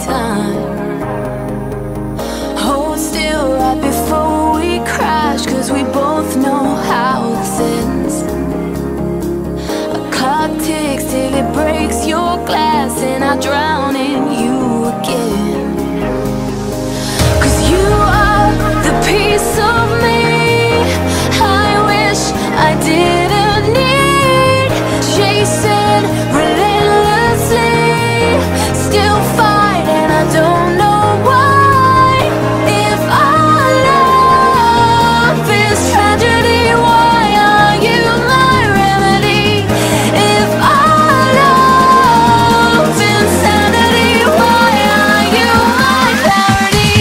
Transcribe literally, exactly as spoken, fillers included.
time. Hold still right before we crash, 'cause we both know how this ends. A clock ticks till it breaks your glass, and I drown in you again. 'Cause you are the piece of me I wish I didn't need. Chasing relentlessly, still fight, and I don't know why. If our love is tragedy, why are you my remedy? If our love is insanity, why are you my parody?